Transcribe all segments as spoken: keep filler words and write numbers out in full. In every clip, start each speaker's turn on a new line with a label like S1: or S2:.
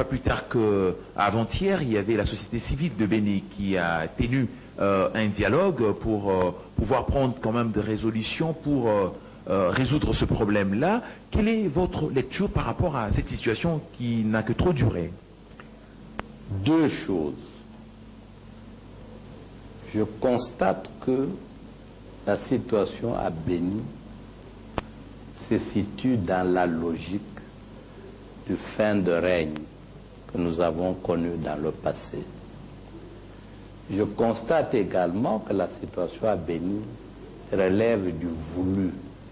S1: pas plus tard qu'avant-hier, il y avait la société civile de Béni qui a tenu euh, un dialogue pour euh, pouvoir prendre quand même des résolutions pour euh, euh, résoudre ce problème-là. Quelle est votre lecture par rapport à cette situation qui n'a que trop duré?
S2: Deux choses. Je constate que la situation à Béni se situe dans la logique de fin de règne que nous avons connue dans le passé. Je constate également que la situation à Béni relève du voulu.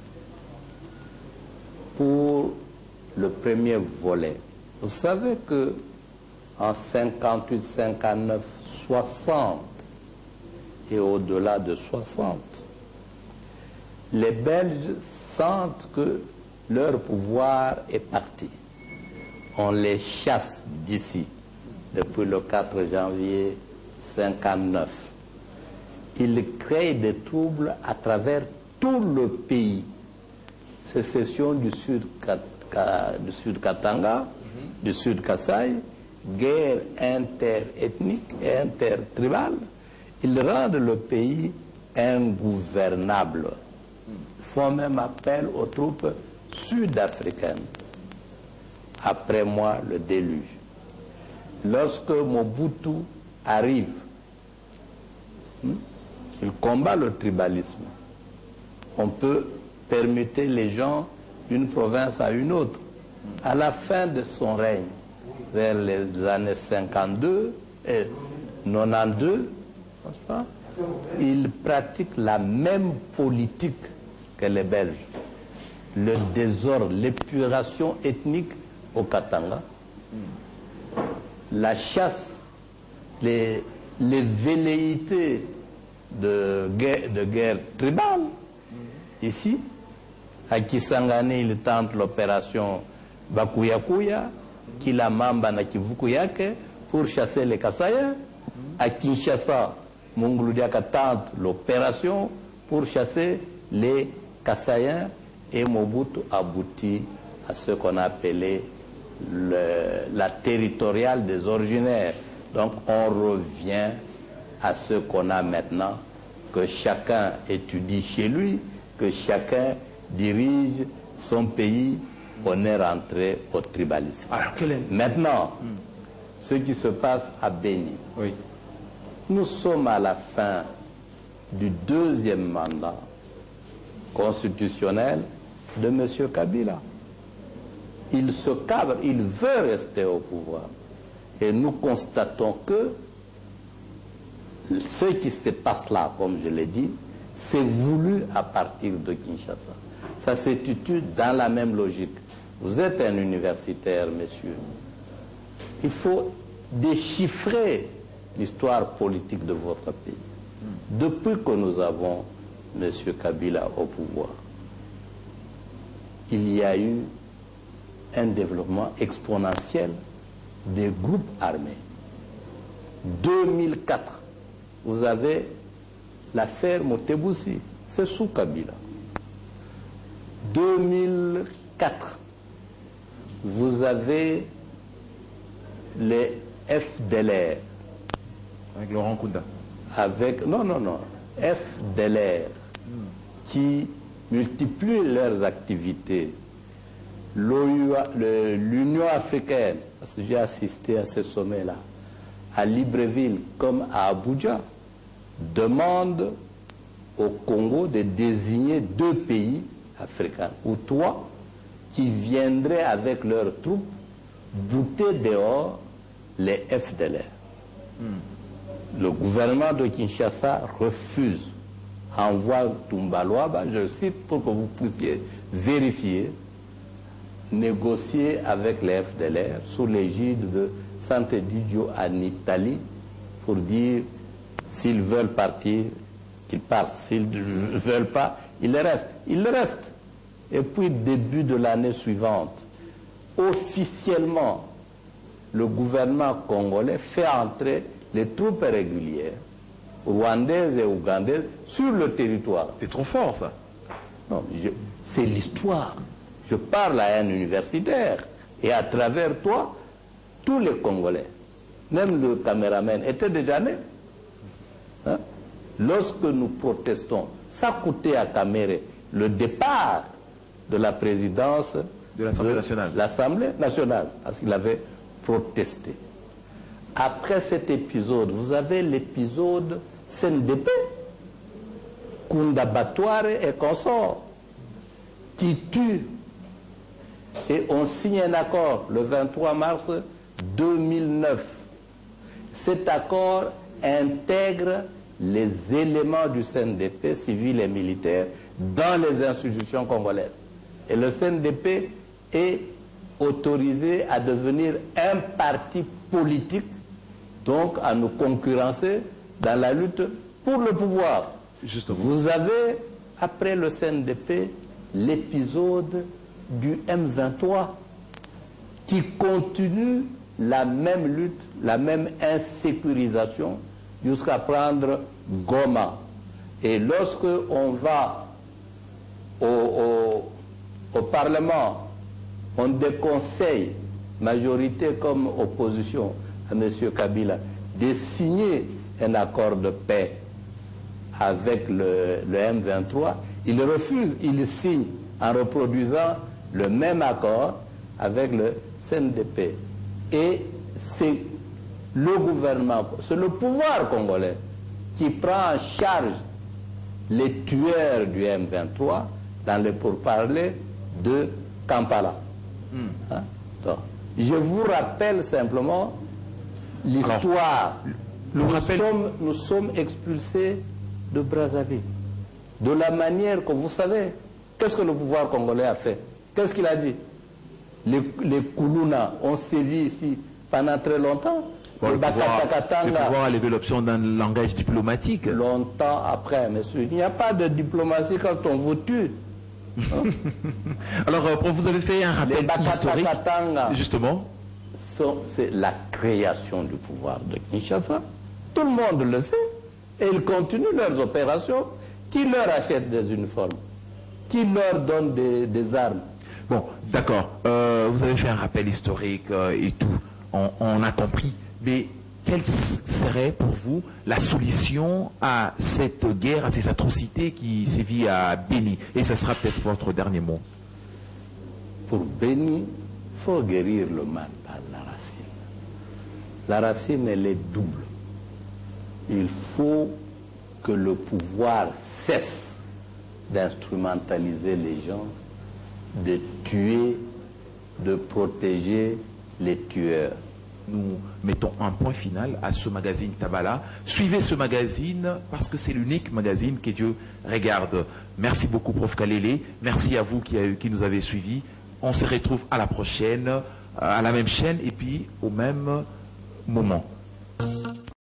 S2: Pour le premier volet, vous savez que en cinquante-huit, cinquante-neuf, soixante et au-delà de soixante, les Belges sentent que leur pouvoir est parti. On les chasse d'ici depuis le quatre janvier cinquante-neuf. Ils créent des troubles à travers tout le pays. Sécession du Sud, du Sud Katanga, mm-hmm. du Sud Kasaï, guerre interethnique et intertribale. Ils rendent le pays ingouvernable. Ils font même appel aux troupes sud-africaines. Après moi, le déluge. Lorsque Mobutu arrive, hmm, il combat le tribalisme. On peut permuter les gens d'une province à une autre. À la fin de son règne, vers les années cinquante-deux et quatre-vingt-douze, n'est-ce pas, il pratique la même politique que les Belges. Le désordre, l'épuration ethnique au Katanga, la chasse, les, les velléités de guerre, de guerre tribale. Ici, à Kisangani, il tente l'opération Bakuyakuya, Kilamamba na Kivukuyake, pour chasser les Kasaïens. À Kinshasa, Mongoludiaka tente l'opération pour chasser les Kasaïens, et Mobutu aboutit à ce qu'on a appelé le, la territoriale des originaires. Donc on revient à ce qu'on a maintenant, que chacun étudie chez lui, que chacun dirige son pays. On est rentré au tribalisme.
S1: Alors, quel est...
S2: Maintenant, hmm. ce qui se passe à Béni,
S1: oui.
S2: Nous sommes à la fin du deuxième mandat constitutionnel de M. Kabila. Il se cabre, il veut rester au pouvoir. Et nous constatons que ce qui se passe là, comme je l'ai dit, c'est voulu à partir de Kinshasa. Ça se situe dans la même logique. Vous êtes un universitaire, monsieur. Il faut déchiffrer l'histoire politique de votre pays. Depuis que nous avons M. Kabila au pouvoir, il y a eu un développement exponentiel des groupes armés. deux mille quatre, vous avez l'affaire Motebusi, c'est sous Kabila. deux mille quatre, vous avez les F D L R.
S1: Avec Laurent Kounda.
S2: Avec, non, non, non, F D L R, mm. qui multiplient leurs activités. L'Union africaine, parce que j'ai assisté à ce sommet-là, à Libreville comme à Abuja, demande au Congo de désigner deux pays africains, ou trois, qui viendraient avec leurs troupes bouter dehors les F D L R. Mm. Le gouvernement de Kinshasa refuse, envoie Tumbaloaba, je cite pour que vous puissiez vérifier, négocier avec les F D L R sous l'égide de Sant'Egidio en Italie pour dire s'ils veulent partir, qu'ils partent, s'ils ne veulent pas, ils restent. Ils restent. Et puis, début de l'année suivante, officiellement, le gouvernement congolais fait entrer les troupes régulières, rwandaises et ougandaises, sur le territoire.
S1: C'est trop fort, ça.
S2: Non, c'est l'histoire. Je parle à un universitaire. Et à travers toi, tous les Congolais, même le caméraman, étaient déjà nés. Hein? Lorsque nous protestons, ça coûtait à Caméré le départ de la présidence
S1: de l'Assemblée nationale.
S2: L'Assemblée nationale, parce qu'il avait protesté. Après cet épisode, vous avez l'épisode C N D P, Kunda Batouare et consorts, qui tuent. Et on signe un accord le vingt-trois mars deux mille neuf. Cet accord intègre les éléments du C N D P, civils et militaires, dans les institutions congolaises. Et le C N D P est autorisé à devenir un parti politique, donc à nous concurrencer dans la lutte pour le pouvoir.
S1: Justement.
S2: Vous avez, après le C N D P, l'épisode du M vingt-trois qui continue la même lutte, la même insécurisation jusqu'à prendre Goma. Et lorsque on va au, au, au Parlement, on déconseille, majorité comme opposition à M. Kabila, de signer un accord de paix avec le, le M vingt-trois, il refuse, il signe en reproduisant le même accord avec le C N D P. Et c'est le gouvernement, c'est le pouvoir congolais qui prend en charge les tueurs du M vingt-trois dans les pourparlers de Kampala. Mm. Hein? Donc, je vous rappelle simplement l'histoire. Nous, rappel... nous sommes expulsés de Brazzaville. De la manière que vous savez, qu'est-ce que le pouvoir congolais a fait? Qu'est-ce qu'il a dit? Les, les Koulouna ont sévi ici pendant très longtemps.
S1: Bon, le, pouvoir, le pouvoir a levé l'option d'un langage diplomatique.
S2: Longtemps après, monsieur. Il n'y a pas de diplomatie quand on vous tue. Hein?
S1: Alors, vous avez fait un rappel historique, justement.
S2: C'est la création du pouvoir de Kinshasa. Tout le monde le sait. Et ils continuent leurs opérations. Qui leur achète des uniformes? Qui leur donne des, des armes?
S1: Bon, d'accord. Euh, vous avez fait un rappel historique euh, et tout. On, on a compris. Mais quelle serait pour vous la solution à cette guerre, à ces atrocités qui sévit à Béni? Et ce sera peut-être votre dernier mot.
S2: Pour Béni, il faut guérir le mal par la racine. La racine, elle est double. Il faut que le pouvoir cesse d'instrumentaliser les gens, de tuer, de protéger les tueurs.
S1: Nous mettons un point final à ce magazine Tabala. Suivez ce magazine parce que c'est l'unique magazine que Dieu regarde. Merci beaucoup, Prof Kalele. Merci à vous qui, qui nous avez suivis. On se retrouve à la prochaine, à la même chaîne et puis au même moment.